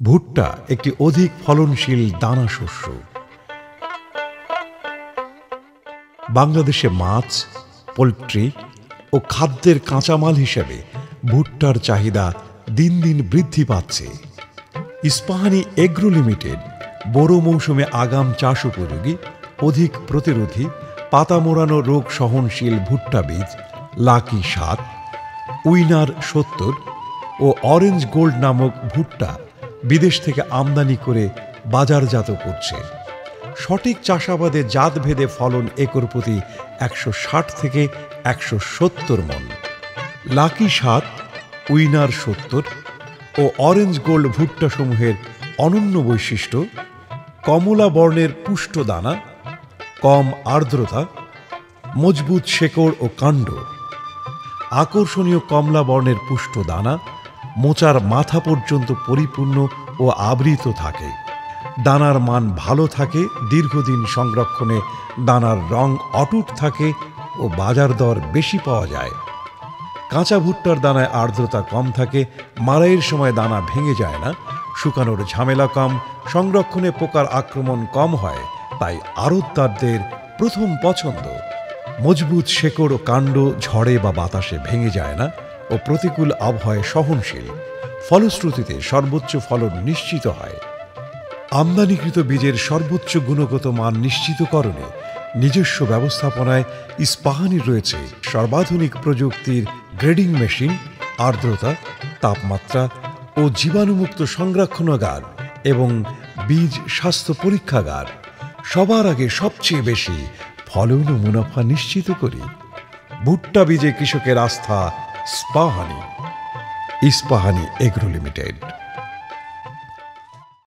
ভুট্টা একটি অধিক ফলনশীল দানা শস্য। বাংলাদেশে মাছ, পোল্ট্রি ও খাদ্যের কাঁচামাল হিসেবে ভুট্টার চাহিদা দিন দিন বৃদ্ধি পাচ্ছে। ইস্পাহানি এগ্রো লিমিটেড বোরো মৌসুমে আগাম চাষ উপযোগী, অধিক প্রতিরোধী, পাতা মোড়ানো রোগ সহনশীল ভুট্টা বীজ লাকি ৭, উইনার ৭০ ও অরেঞ্জ গোল্ড নামক ভুট্টা বিদেশ থেকে আমদানি করে বাজারজাত করছে। সঠিক চাষাবাদে জাতভেদে ফলন একর প্রতি ১৬০ থেকে ১৭০ মণ। লাকি ৭, উইনার ৭০ ও অরেঞ্জ গোল্ড ভুট্টাসমূহের অনন্য বৈশিষ্ট্য: কমলা বর্ণের পুষ্ট দানা, কম আর্দ্রতা, মজবুত শেকড় ও কাণ্ড। আকর্ষণীয় কমলা বর্ণের পুষ্ট দানা মোচার মাথা পর্যন্ত পরিপূর্ণ ও আবৃত থাকে। দানার মান ভালো থাকে, দীর্ঘদিন সংরক্ষণে দানার রং অটুট থাকে ও বাজার দর বেশি পাওয়া যায়। কাঁচা ভুট্টার দানায় আর্দ্রতা কম থাকে, মাড়াইয়ের সময় দানা ভেঙে যায় না, শুকানোর ঝামেলা কম, সংরক্ষণে পোকার আক্রমণ কম হয়, তাই আড়তদারদের প্রথম পছন্দ। মজবুত শেকড় ও কাণ্ড ঝড়ে বা বাতাসে ভেঙে যায় না ও প্রতিকূল আবহাওয়ায় সহনশীল, ফলশ্রুতিতে সর্বোচ্চ ফলন নিশ্চিত হয়। আমদানিকৃত বীজের সর্বোচ্চ গুণগত মান নিশ্চিতকরণে নিজস্ব ব্যবস্থাপনায় ইস্পাহানির রয়েছে সর্বাধুনিক প্রযুক্তির গ্রেডিং মেশিন, আর্দ্রতা, তাপমাত্রা ও জীবাণুমুক্ত সংরক্ষণাগার এবং বীজ স্বাস্থ্য পরীক্ষাগার। সবার আগে সবচেয়ে বেশি ফলন ও মুনাফা নিশ্চিত করি। ভুট্টা বীজে কৃষকের আস্থা ইস্পাহানি। Ispahani agro limited.